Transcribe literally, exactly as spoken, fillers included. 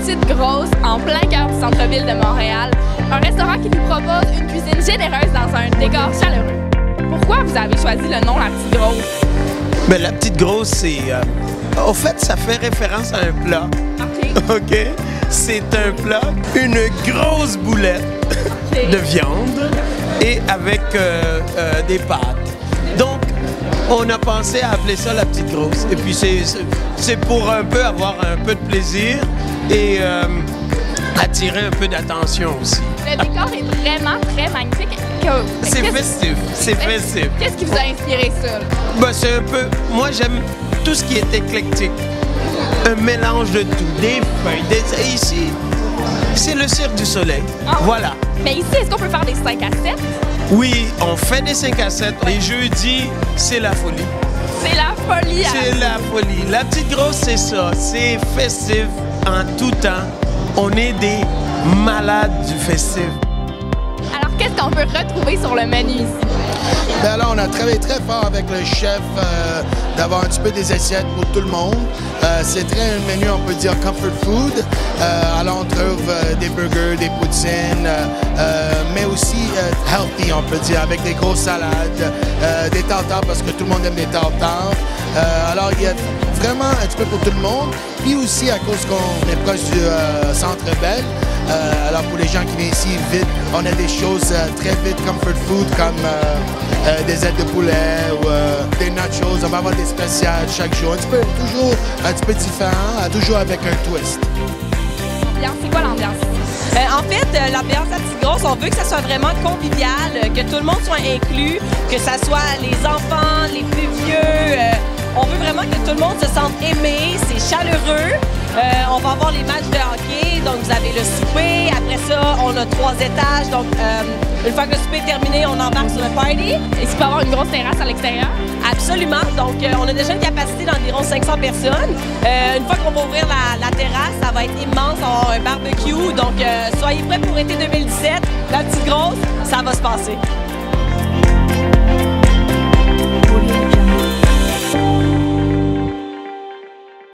Petite Grosse, en plein cœur du centre-ville de Montréal. Un restaurant qui nous propose une cuisine généreuse dans un décor chaleureux. Pourquoi vous avez choisi le nom La Petite Grosse? Mais La Petite Grosse, c'est... Euh, au fait, ça fait référence à un plat. OK. OK? C'est un plat, une grosse boulette okay. de viande et avec euh, euh, des pâtes. Donc, on a pensé à appeler ça La Petite Grosse. Et puis, c'est pour un peu avoir un peu de plaisir et euh, attirer un peu d'attention aussi. Le décor est vraiment très magnifique. C'est festif, c'est festif. Qu'est-ce qui vous a inspiré ça? Ben, c'est un peu... Moi, j'aime tout ce qui est éclectique. Un mélange de tout, des feuilles, des... Ici, c'est le Cirque du Soleil. Ah. Voilà. Mais ici, est-ce qu'on peut faire des cinq à sept? Oui, on fait des cinq à sept. Ouais. Les jeudis, c'est la folie. C'est la folie. C'est la folie. La Petite Grosse, c'est ça. C'est festif en tout temps. On est des malades du festif. Alors, qu'est-ce qu'on peut retrouver sur le menu ici? Bien là, on a travaillé très fort avec le chef euh, d'avoir un petit peu des assiettes pour tout le monde. Euh, c'est très un menu, on peut dire, comfort food. Euh, alors, on trouve euh, des burgers, des poutines, euh, euh, mais aussi euh, healthy, on peut dire, avec des grosses salades, euh, des tartares, parce que tout le monde aime les tartares. Euh, alors, il y a vraiment un petit peu pour tout le monde. Puis aussi, à cause qu'on est proche du euh, Centre Bell, Euh, alors pour les gens qui viennent ici vite, on a des choses euh, très vite, comfort food, comme euh, euh, des ailes de poulet ou euh, des nachos. On va avoir des spéciales chaque jour. Un petit peu, toujours un petit peu différent, toujours avec un twist. C'est quoi l'ambiance? Euh, en fait, euh, l'ambiance à Petite Grosse, on veut que ça soit vraiment convivial, euh, que tout le monde soit inclus, que ça soit les enfants, les plus vieux. Euh, on veut vraiment que tout le monde se sente aimé, c'est chaleureux. Euh, on va avoir les matchs de hockey, donc vous avez le souper. Après ça, on a trois étages. Donc, euh, une fois que le souper est terminé, on embarque sur le party. Est-ce qu'il peut y avoir une grosse terrasse à l'extérieur? Absolument. Donc, euh, on a déjà une capacité d'environ cinq cents personnes. Euh, une fois qu'on va ouvrir la, la terrasse, ça va être immense. On va avoir un barbecue. Donc, euh, soyez prêts pour été deux mille dix-sept. La Petite Grosse, ça va se passer.